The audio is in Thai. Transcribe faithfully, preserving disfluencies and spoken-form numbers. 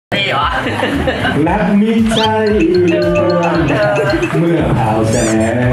นี่เหรอรักมิตรใจเมื่อข่าวแสง